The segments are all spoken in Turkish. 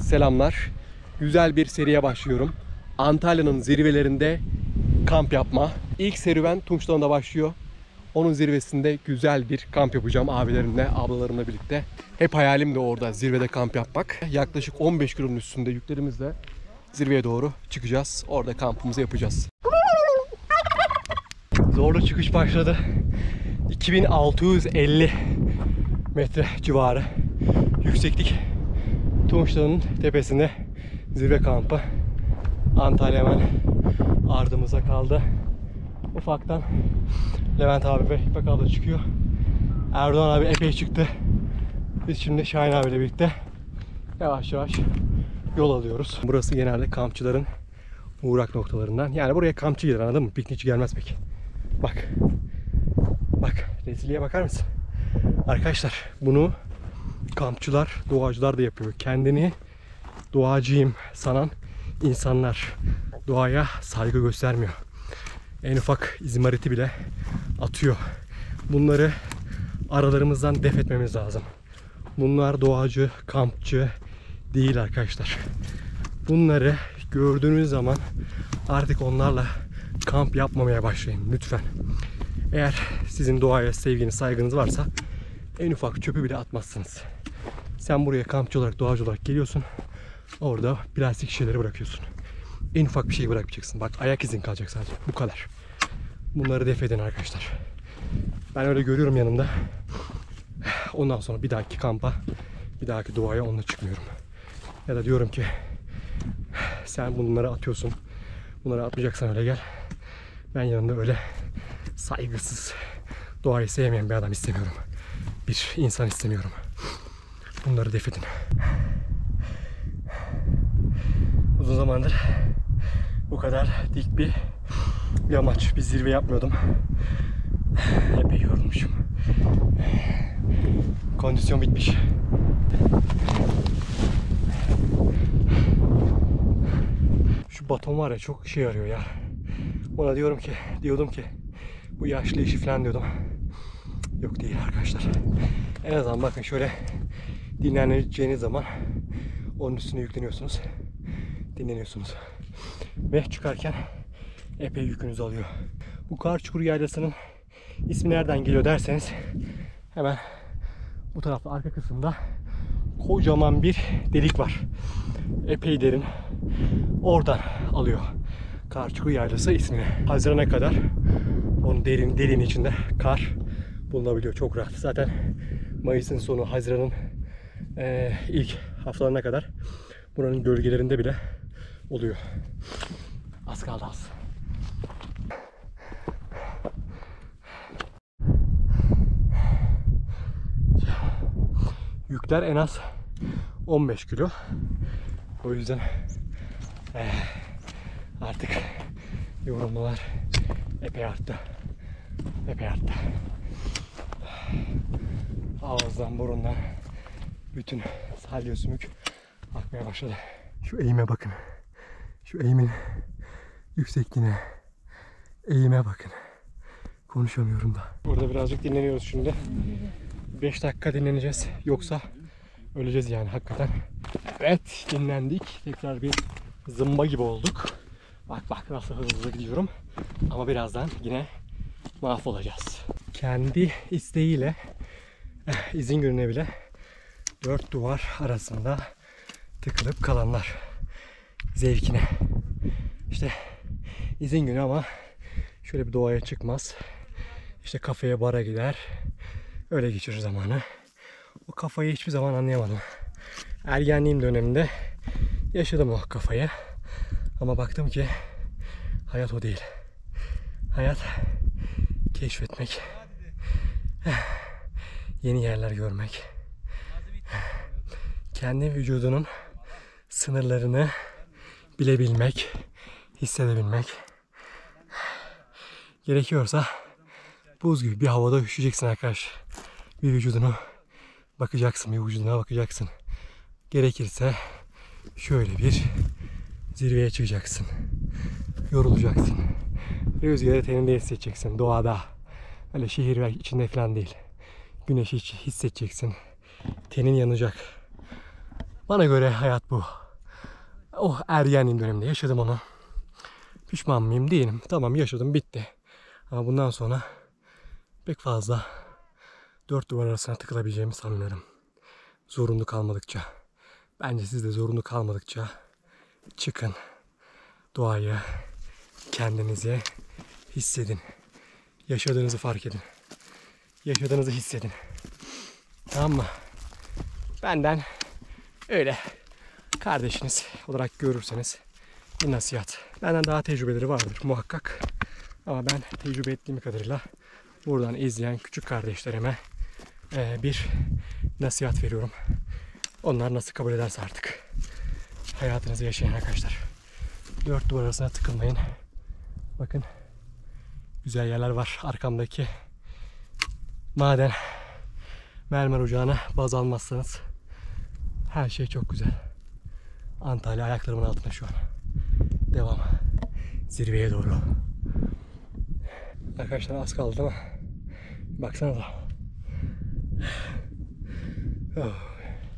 selamlar. Güzel bir seriye başlıyorum. Antalya'nın zirvelerinde kamp yapma. İlk serüven Tunç Dağı'nda başlıyor. Onun zirvesinde güzel bir kamp yapacağım abilerimle, ablalarımla birlikte. Hep hayalim de orada zirvede kamp yapmak. Yaklaşık 15 kilonun üstünde yüklerimizle zirveye doğru çıkacağız. Orada kampımızı yapacağız. Zorlu çıkış başladı. 2650 metre civarı yükseklik. Tunç Dağı'nın tepesinde zirve kampı. Antalya hemen ardımıza kaldı. Ufaktan Levent abi ve İpek abla çıkıyor. Erdoğan abi epey çıktı. Biz şimdi Şahin abiyle birlikte yavaş yavaş yol alıyoruz. Burası genelde kampçıların uğrak noktalarından. Yani buraya kampçı gelir, anladın mı? Piknikçi gelmez pek. Bak. Bak. Rezilliğe bakar mısın? Arkadaşlar bunu kampçılar, doğacılar da yapıyor. Kendini doğacıyım sanan insanlar doğaya saygı göstermiyor. En ufak izmariti bile atıyor. Bunları aralarımızdan def etmemiz lazım. Bunlar doğacı, kampçı değil arkadaşlar. Bunları gördüğünüz zaman artık onlarla kamp yapmamaya başlayın lütfen. Eğer sizin doğaya sevginiz, saygınız varsa en ufak çöpü bile atmazsınız. Sen buraya kampçı olarak, doğacı olarak geliyorsun. Orada plastik şişeleri bırakıyorsun. En ufak bir şey bırakmayacaksın. Bak, ayak izin kalacak sadece. Bu kadar. Bunları def edin arkadaşlar. Ben öyle görüyorum yanımda. Ondan sonra bir dahaki kampa, bir dahaki doğaya onunla çıkmıyorum. Ya da diyorum ki sen bunları atıyorsun. Bunları atmayacaksan öyle gel. Ben yanımda öyle saygısız, doğayı sevmeyen bir adam istemiyorum. Bir insan istemiyorum. Bunları def edin. Uzun zamandır bu kadar dik bir yamaç, bir zirve yapmıyordum. Epey yorulmuşum. Kondisyon bitmiş. Şu baton var ya, çok işe yarıyor ya. Ona diyordum ki bu yaşlı işi falan diyordum. Yok, değil arkadaşlar. En azından bakın şöyle dinleneceğiniz zaman onun üstüne yükleniyorsunuz. Dinleniyorsunuz. Ve çıkarken epey yükünüzü alıyor. Bu Karçukur Yaylası'nın ismi nereden geliyor derseniz hemen bu tarafta arka kısımda kocaman bir delik var. Epey derin. Oradan alıyor Karçukur Yaylası ismini. Haziran'a kadar onun derin içinde kar bulunabiliyor çok rahat. Zaten Mayıs'ın sonu, Haziran'ın ilk haftalarına kadar buranın gölgelerinde bile oluyor. Az kaldı az. Yükler en az 15 kilo. O yüzden artık yorulmalar epey arttı. Ağızdan, burundan bütün salya sümük akmaya başladı. Şu eğime bakın. Şu eğimin yüksekliğine, eğime bakın. Konuşamıyorum da. Burada birazcık dinleniyoruz şimdi. 5 dakika dinleneceğiz. Yoksa öleceğiz yani hakikaten. Evet, dinlendik. Tekrar bir zımba gibi olduk. Bak nasıl hızlı gidiyorum. Ama birazdan yine mahvolacağız. Kendi isteğiyle izin gününe bile 4 duvar arasında tıkılıp kalanlar. Zevkine. İşte izin günü ama şöyle bir doğaya çıkmaz. İşte kafeye, bara gider. Öyle geçirir zamanı. O kafayı hiçbir zaman anlayamadım. Ergenliğim döneminde yaşadım o kafayı. Ama baktım ki hayat o değil. Hayat keşfetmek. Yeni yerler görmek. Kendi vücudunun sınırlarını bilebilmek, hissedebilmek. Gerekiyorsa buz gibi bir havada üşüyeceksin arkadaş. Bir vücuduna bakacaksın. Gerekirse şöyle bir zirveye çıkacaksın. Yorulacaksın. Rüzgarı teninde hissedeceksin doğada. Öyle şehir içinde falan değil. Güneşi hissedeceksin. Tenin yanacak. Bana göre hayat bu. Oh, ergenliğim döneminde yaşadım onu. Pişman mıyım? Değilim. Tamam, yaşadım, bitti. Ama bundan sonra pek fazla dört duvar arasına tıkılabileceğimi sanmıyorum. Zorunlu kalmadıkça. Bence siz de zorunlu kalmadıkça çıkın. Doğayı, kendinizi hissedin. Yaşadığınızı fark edin. Yaşadığınızı hissedin. Tamam mı? Benden öyle kardeşiniz olarak görürseniz bir nasihat. Benden daha tecrübeleri vardır muhakkak. Ama ben tecrübe ettiğim kadarıyla buradan izleyen küçük kardeşlerime bir nasihat veriyorum. Onlar nasıl kabul ederse artık. Hayatınızı yaşayın arkadaşlar. Dört duvar arasına tıkılmayın. Bakın, güzel yerler var arkamdaki. Maden mermer ocağına baz almazsanız her şey çok güzel. Antalya ayaklarımın altında şu an. Devam. Zirveye doğru. Arkadaşlar az kaldı ama baksanıza. Oh.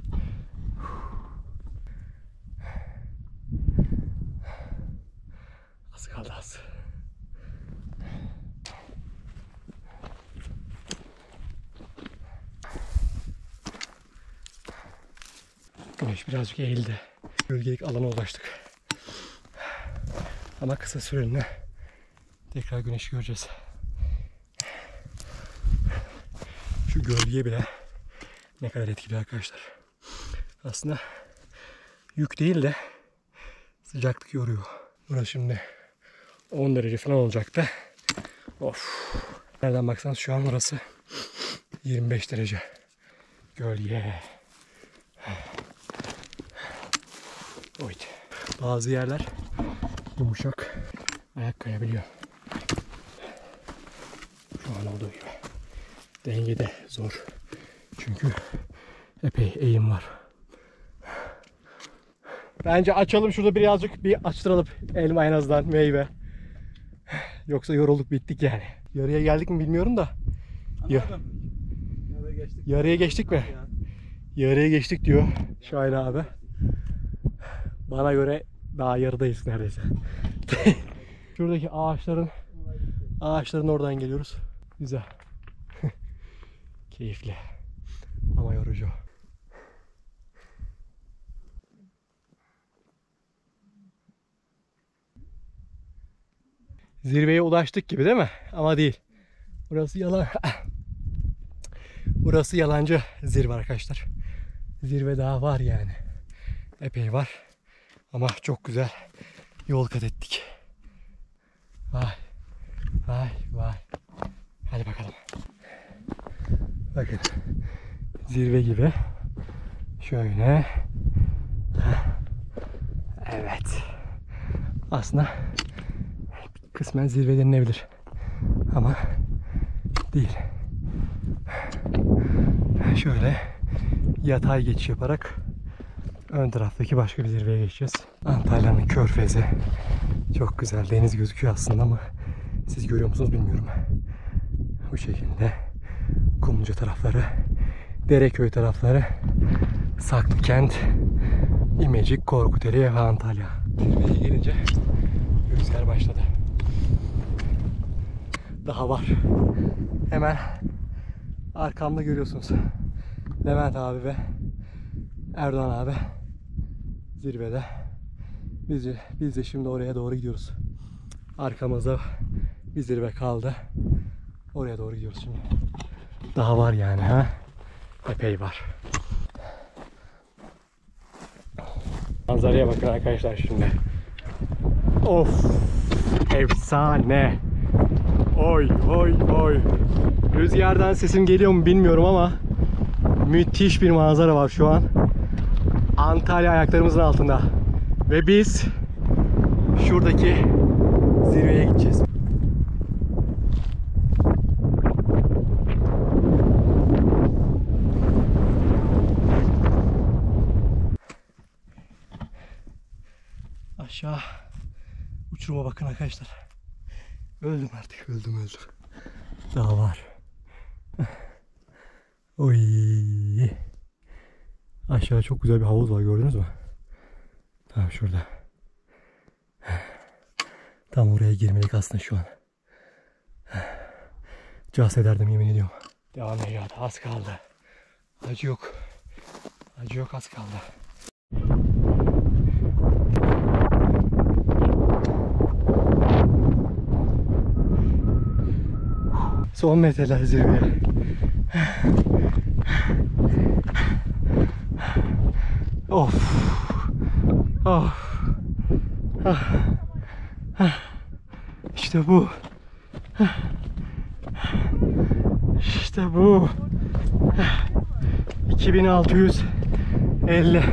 Az kaldı, az. Güneş birazcık eğildi. Gölgelik alana ulaştık. Ama kısa süreliğine tekrar güneşi göreceğiz. Şu gölge bile ne kadar etkili arkadaşlar. Aslında yük değil de sıcaklık yoruyor. Burası şimdi 10 derece falan olacaktı. Of. Nereden baksanız şu an burası 25 derece. Gölge. Evet. Bazı yerler yumuşak, ayak kayabiliyor. Şu an olduğu gibi. Denge de zor. Çünkü epey eğim var. Bence açalım şurada birazcık, bir açtıralım elma, en azından meyve. Yoksa yorulduk, bittik yani. Yarıya geldik mi bilmiyorum da. Yarıya geçtik mi? Yarıya geçtik diyor Şahin abi. Bana göre daha yarıdayız neredeyse. Şuradaki ağaçların oradan geliyoruz. Güzel. Keyifli. Ama yorucu. Zirveye ulaştık gibi değil mi? Ama değil. Burası yalan. Burası yalancı zirve arkadaşlar. Zirve daha var yani. Epey var. Ama çok güzel yol kat ettik. Vay. Vay vay. Hadi bakalım. Bakın. Zirve gibi. Şöyle. Evet. Aslında kısmen zirve denilebilir. Ama değil. Şöyle yatay geçiş yaparak ön taraftaki başka bir zirveye geçeceğiz. Antalya'nın Körfezi. Çok güzel. Deniz gözüküyor aslında ama siz görüyor musunuz bilmiyorum. Bu şekilde Kumluca tarafları, Dereköy tarafları, Saklıkent, İmecik, Korkuteli ve Antalya. Zirveye gelince rüzgar başladı. Daha var. Hemen arkamda görüyorsunuz. Levent abi ve Erdoğan abi zirvede. Biz de şimdi oraya doğru gidiyoruz. Arkamızda bir zirve kaldı. Oraya doğru gidiyoruz şimdi. Daha var yani ha. Epey var. Manzaraya bakın arkadaşlar şimdi. Of. Efsane. Oy oy oy. Rüzgardan sesim geliyor mu bilmiyorum ama müthiş bir manzara var şu an. Antalya ayaklarımızın altında. Ve biz şuradaki zirveye gideceğiz. Aşağı uçuruma bakın arkadaşlar. Öldüm artık, öldüm. Daha var. Oy. Aşağıda çok güzel bir havuz var, gördünüz mü? Tam şurada. Tam oraya girmelik aslında şu an. Cas ederdim yemin ediyorum. Devam ediyor, az kaldı. Acı yok. Acı yok, az kaldı. Son metreler zirveye. Of. Of. İşte bu. İşte bu. 2650.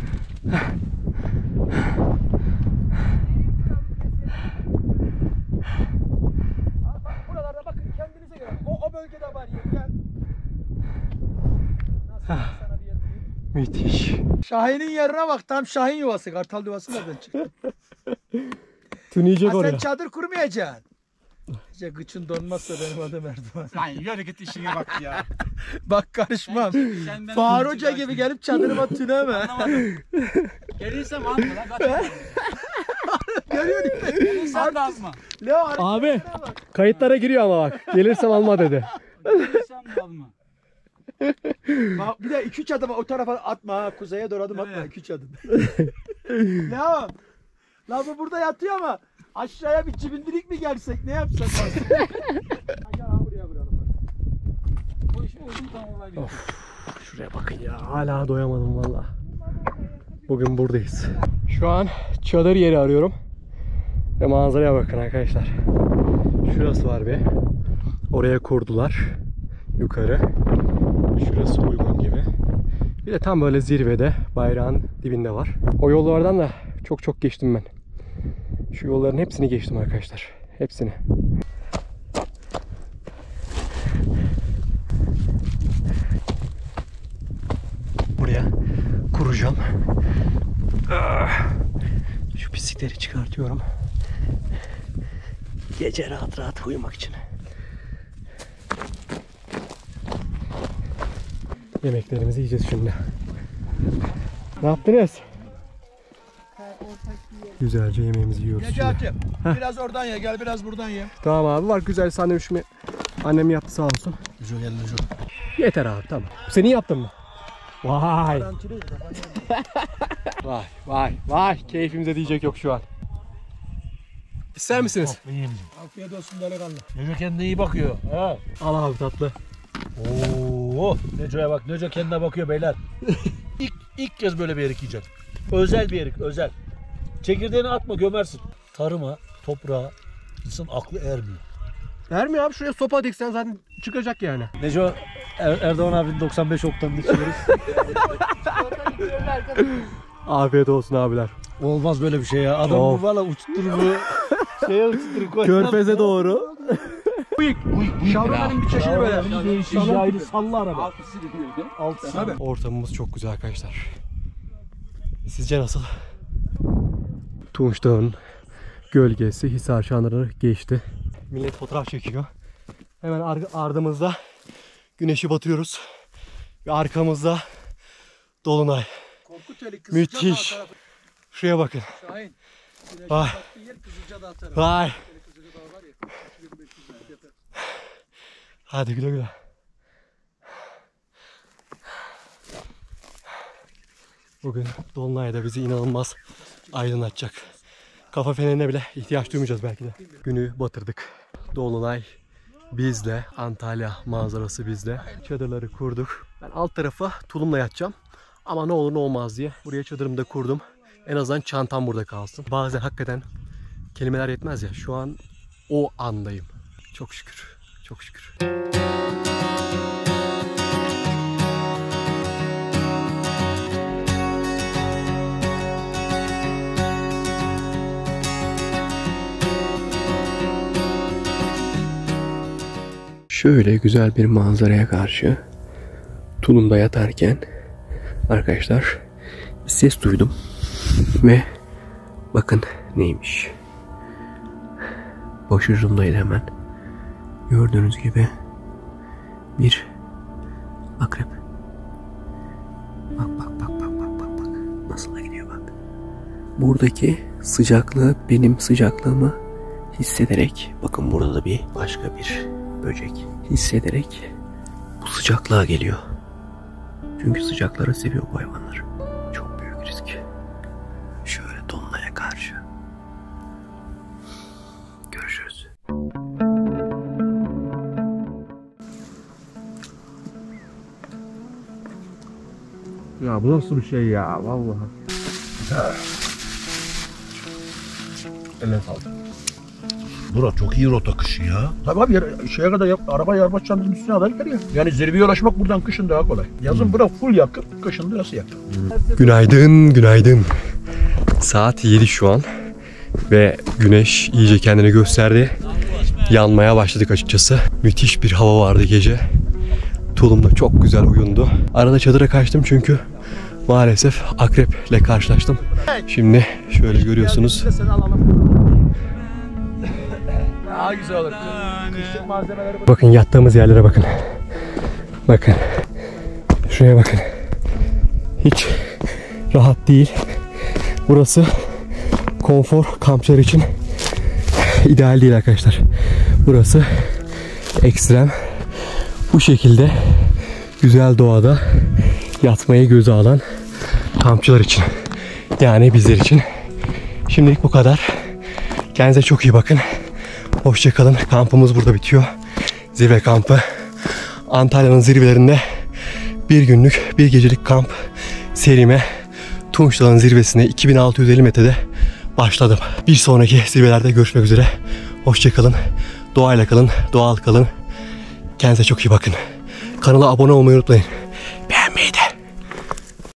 Buralarda bakın kendinize göre. O bölgede var yer. Gel. Nasıl sana bir yer bulayım? Müthiş. Şahin'in yerine bak. Tam Şahin yuvası. Kartal yuvası nereden çıktı? Tüneyecek Sen oraya. çadır kurmayacaksın. İşte gıçın donmazsa benim adım Erdoğan. Lan yürü git işine bak ya. Bak karışmam. Sen ben Fahar Hoca gibi gelip çadırıma tüneme. anlamadım. Gelirsem alma lan kaçma. Görüyor musun? Gelirsem de alma. Ne var? Abi kayıtlara giriyor ama bak. Gelirsem alma dedi. Gelirsem de alma. Bak, bir de 2-3 adım o tarafa atma ha. Kuzeye doğru adım atma. 2-3 adım. Ne var? Lan bu burada yatıyor ama aşağıya bir cibindirik mi gelsek ne yapsak? Gel abi buraya vuralım. Bu iş oldu tam olay değil. Şuraya bakın ya. Hala doyamadım valla. Bugün buradayız. Şu an çadır yeri arıyorum. Ve manzaraya bakın arkadaşlar. Şurası var bir. Oraya kurdular. Yukarı. Şurası uygun gibi. Bir de tam böyle zirvede, bayrağın dibinde var. O yollardan da çok geçtim ben. Şu yolların hepsini geçtim arkadaşlar. Hepsini. Buraya kuracağım. Şu pislikleri çıkartıyorum. Gece rahat rahat uyumak için. Yemeklerimizi yiyeceğiz şimdi. Ne yaptınız? Güzelce yemeğimizi yiyoruz şimdi. Necati biraz oradan ye gel biraz buradan ye. Tamam abi, var güzel sandviçimi annem yaptı sağ olsun. Güzel gel Neco. Yeter abi, tamam. Senin yaptın mı? Vay. Vay. Keyfimize diyecek yok şu an. İster misiniz? İyiyim. Afiyet olsun delikanlı. Neco kendine iyi bakıyor. Ha. Al abi tatlı. Oo, Neco'ya bak. Neco kendine bakıyor beyler. İlk kez böyle bir erik yiyecek. Özel bir erik, özel. Çekirdeğini atma, gömersin. Tarıma, toprağa insan aklı ermiyor. Ermiyor abi, şuraya sopa diksen zaten çıkacak yani. Neco, Erdoğan abinin 95 oktanını içiyoruz. Afiyet olsun abiler. Olmaz böyle bir şey ya. Adam Of. bu valla uçturur bu. Şeye uçturur. Körfeze doğru. Şavroların bir çeşidi böyle. Şahidi salla araba. Tabii. Ortamımız çok güzel arkadaşlar. Sizce nasıl? Tunç Dağı'nın gölgesi Hisar Çandarı'nı geçti. Millet fotoğraf çekiyor. Hemen ardımızda güneşi batırıyoruz. Ve arkamızda Dolunay. Korkuteli Müthiş. Kızılca Dağı tarafı. Şuraya bakın. Şahin. Güneşin Vay. battığı yer Kızılca Dağı tarafı. Vay. Kızılca Dağı var ya. 2500 metre. Hadi güle güle. Bugün Dolunay da bizi inanılmaz aydınlatacak. Kafa fenerine bile ihtiyaç duymayacağız belki de. Günü batırdık. Dolunay bizle, Antalya manzarası bizle. Çadırları kurduk. Ben alt tarafa tulumla yatacağım. Ama ne olur ne olmaz diye buraya çadırımı da kurdum. En azından çantam burada kalsın. Bazen hakikaten kelimeler yetmez ya. Şu an o andayım. Çok şükür. Çok şükür. Şöyle güzel bir manzaraya karşı tulumda yatarken arkadaşlar bir ses duydum ve bakın neymiş. Başucumdaydı hemen. Gördüğünüz gibi bir akrep. Bak. buradaki sıcaklığı benim sıcaklığımı hissederek, bakın burada da bir başka bir böcek hissederek bu sıcaklığa geliyor. Çünkü sıcakları seviyor bu hayvanlar. Çok büyük risk. Şöyle dolunaya karşı. Görüşürüz. Ya bu nasıl bir şey ya vallahi. Burak çok iyi rota kışın ya. Tabii abi şeye kadar araba yarbaçlarının üstüne kadar gider ya. Yani zirveye ulaşmak buradan kışın daha kolay. Yazın bura full yakıp kışın burası yakıp. Günaydın, günaydın. Saat 7 şu an ve güneş iyice kendini gösterdi. Yanmaya başladık açıkçası. Müthiş bir hava vardı gece. Tulum da çok güzel uyundu. Arada çadıra kaçtım çünkü maalesef akreple karşılaştım. Şimdi şöyle görüyorsunuz. Seni alalım. Daha güzel olur. Kışlık malzemeleri Bakın yattığımız yerlere bakın. Bakın. Şuraya bakın. Hiç rahat değil. Burası konfor kampçılar için ideal değil arkadaşlar. Burası ekstrem. Bu şekilde güzel doğada yatmayı göze alan kampçılar için. Yani bizler için. Şimdilik bu kadar. Kendinize çok iyi bakın. Hoşça kalın. Kampımız burada bitiyor. Zirve kampı. Antalya'nın zirvelerinde bir günlük, bir gecelik kamp serime Tunç Dağı'nın zirvesine 2650 metrede başladım. Bir sonraki zirvelerde görüşmek üzere. Hoşça kalın. Doğayla kalın, doğal kalın. Kendinize çok iyi bakın. Kanala abone olmayı unutmayın.